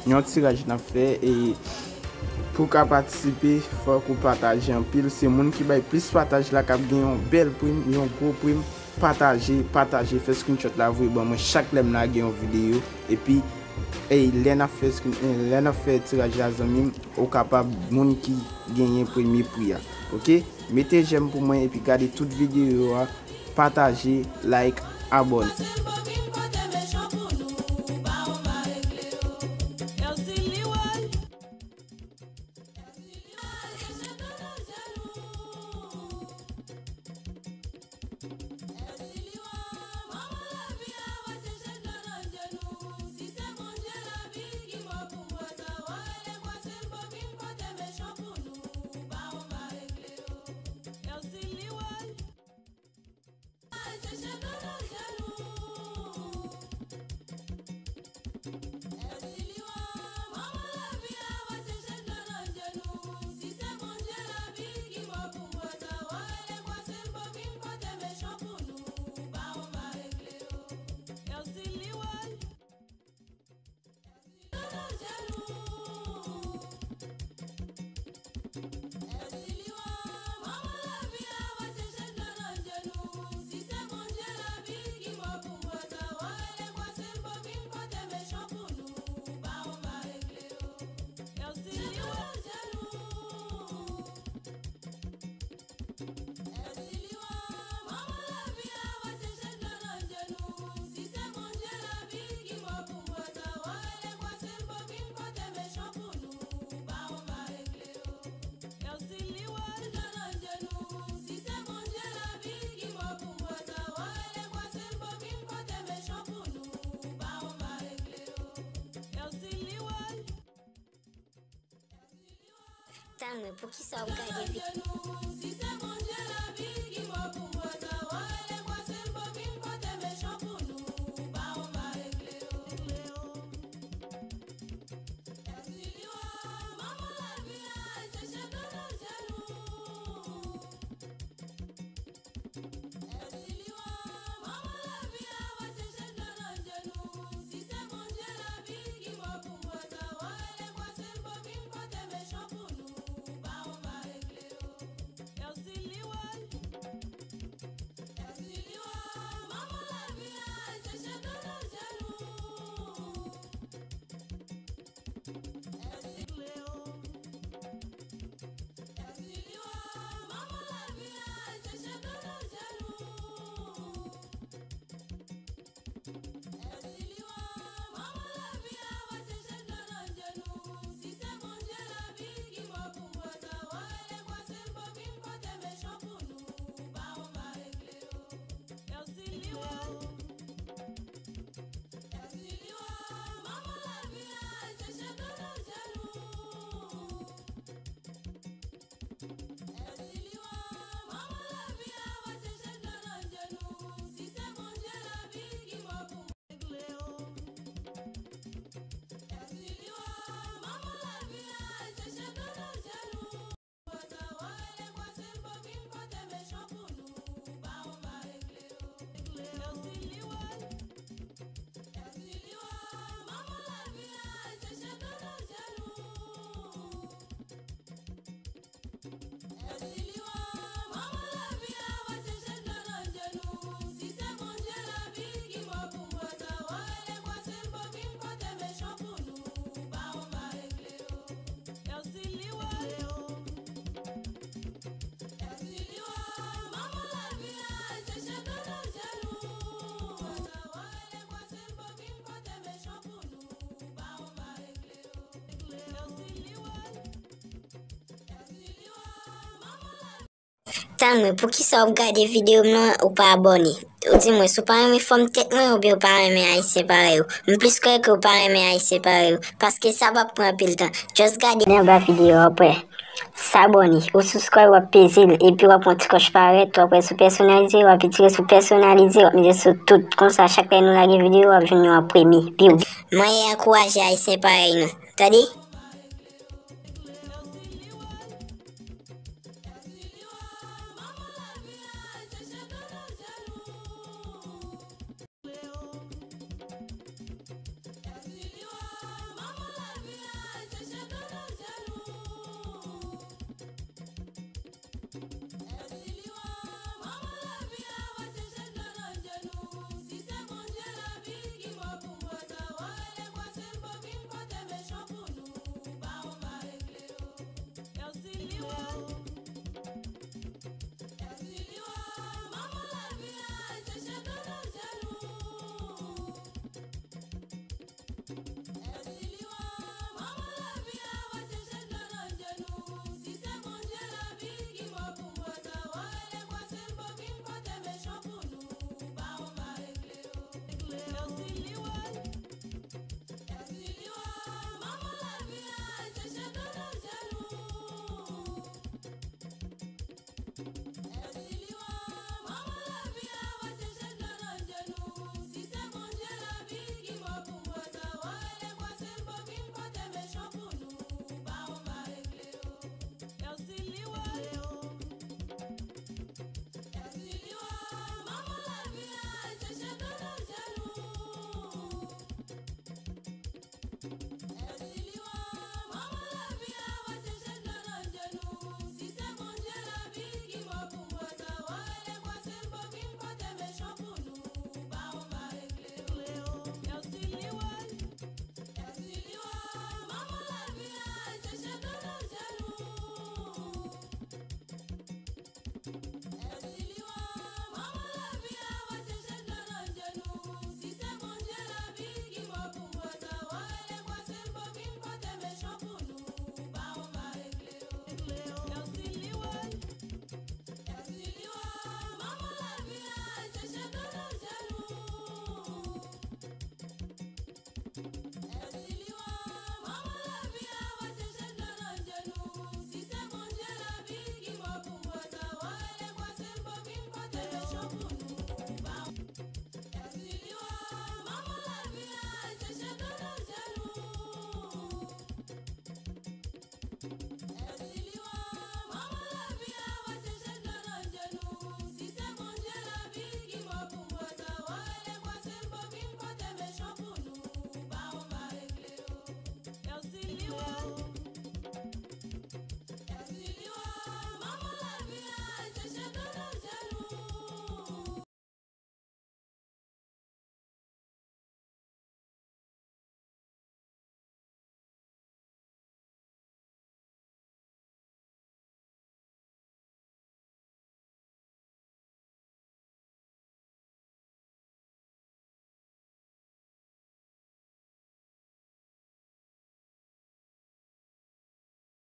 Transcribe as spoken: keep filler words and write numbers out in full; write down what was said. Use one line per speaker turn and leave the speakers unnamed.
yon tirage n'a fait et pour qu'à participer, faut qu'on partage en pile. C'est moun qui bay plus partage la cap gagne une belle prime, yon gros prime. Partager, partager, faire screenshot la voix bon moi chaque lem la gagne une vidéo et puis et l'en a fait l'en a fait tirage à zami au capable moun qui gagne premier prix. OK? Mettez j'aime pour moi et puis regardez toute vidéo, partagez, like, abonnez.
Tang pour qui ça regarde vite. Tang pour qui ça regarde vidéo ou pas abonné. Dis-moi, si vous pas aimé forme tête moi ou bien vous pas aimé haïtien pareil. Mais plus que vous pas aimé haïtien pareil parce que ça va prendre un peu de temps. Just regarder la vidéo après. S'abonner ou subscribe ou peser et puis on petit coche pareil toi après sous personnaliser ou puis tirer sous personnaliser ou mettre sur tout comme ça chaque fois nous la vidéo va venir en premier. Puis moi encourager haïtien pareil nous. T'as dit?